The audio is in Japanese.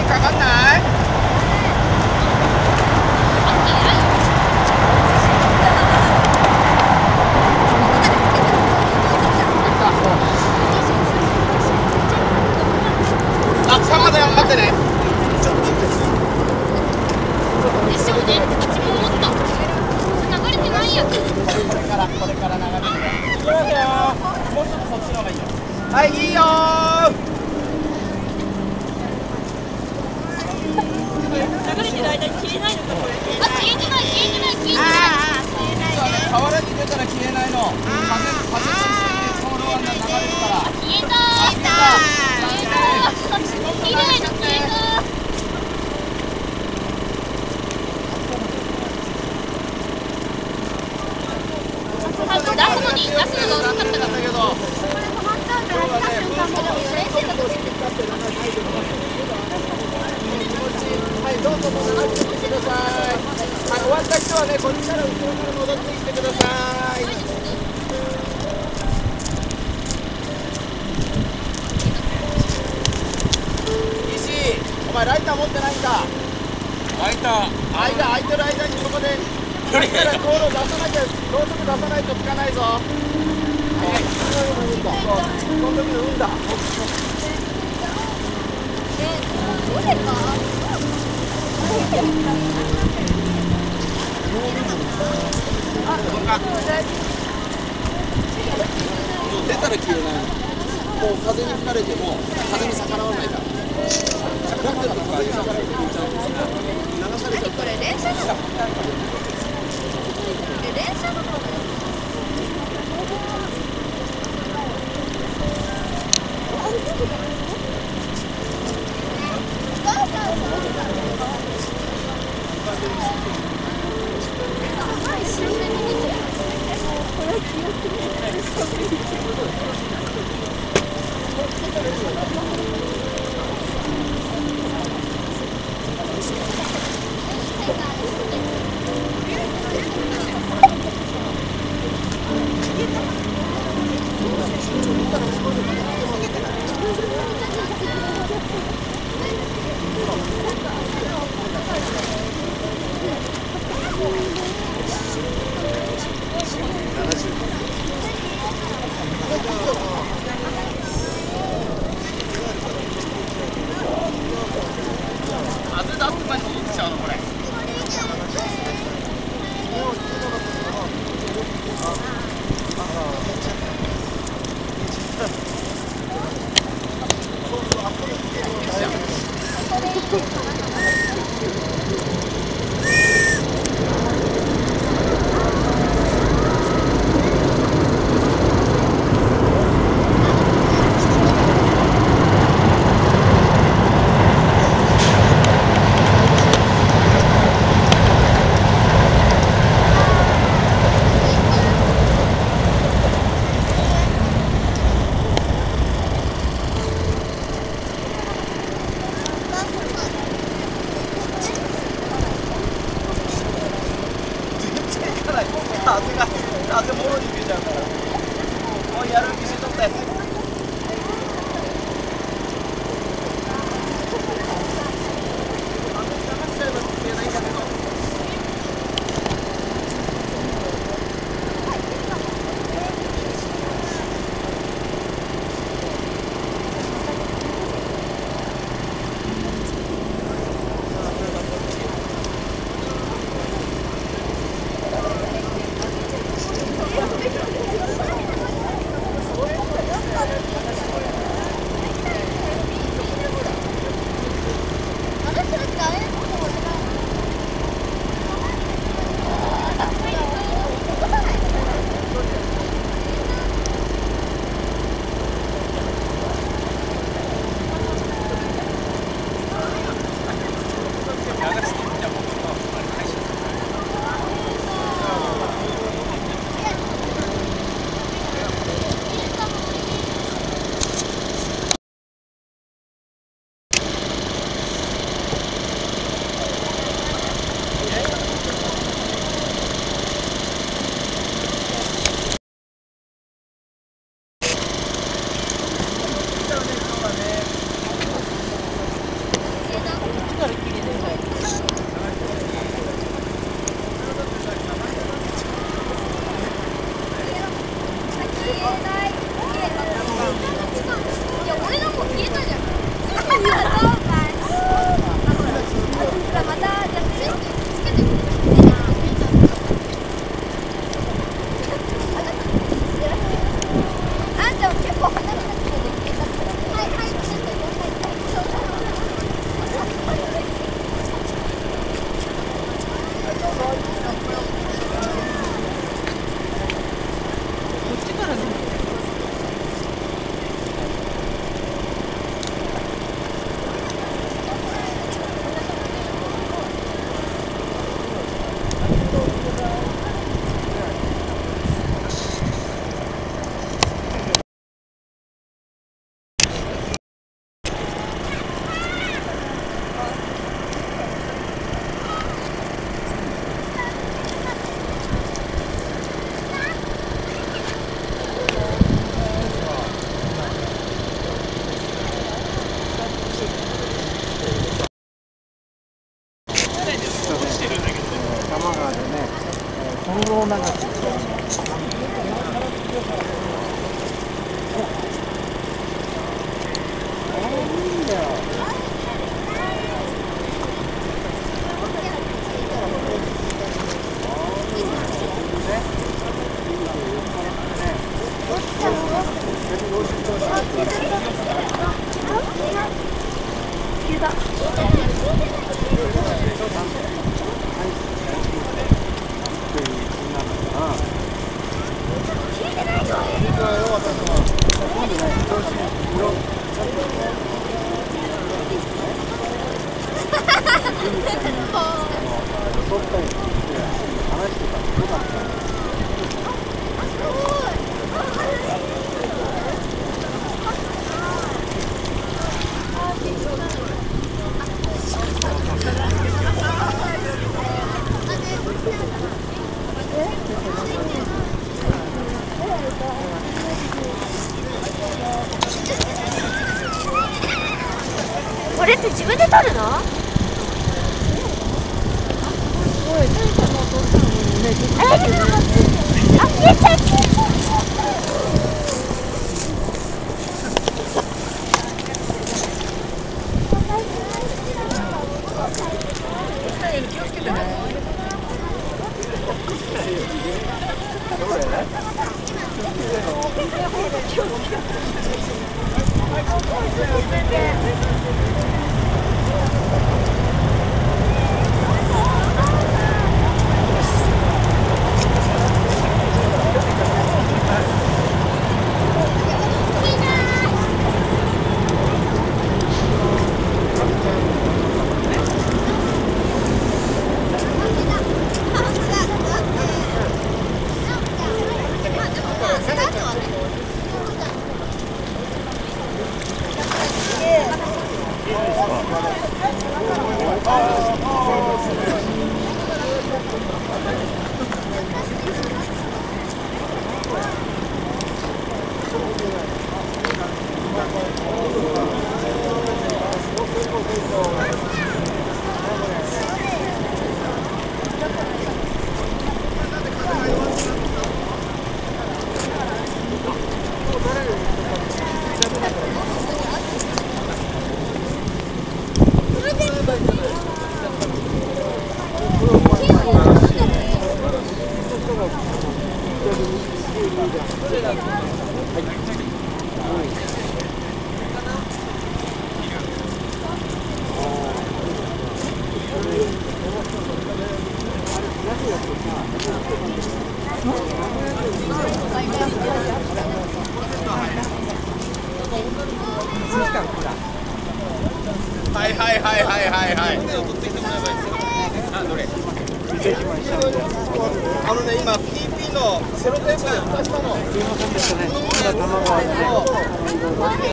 かかんない？あ、3まで待ってね。ちょっと待って。 でしょうね。うちも思った。流れてないやつ。 これから流れてる。いきますよ。もうちょっとそっちの方がいいよ。はい、いいよー。 流れてる間に消えないのかこれ。あ、消えてない消えてない消えてない。 河原に出たら消えないの。風と一緒にこのローラー流れるから。 消えたー。消えたー。綺麗な消えたー。出すのが遅かったから。 はい、どうぞ戻ってきてください。はい、終わった人はね、こっちから後ろから戻ってきてください。石、お前ライター持ってないんだ。 開いた。 開いてる間にそこで。これからゴールを出さなきゃ、ろうそく出さないとつかないぞ。はい。その時の運だ。 どれか。 出たら消えない。もう風に吹かれても風に逆らわないから。だから風に逆らうとちゃんと流されちゃう。 これ連射なの？連射なの？ 風もろに出ちゃうから。もうやる気しとって。 から綺麗だよね。いや、俺のも消えたじゃん。またじゃあつけてあんたも結構離れたところで消えたから。はいはい、こっちからね。 多摩川でね、金剛流し。これって自分で撮るの？気をつけてね。 はいはいはいはいはいはい。あ、どれ？今 PP のセロテープで渡したの。すいませんでしたね。まだ卵はね。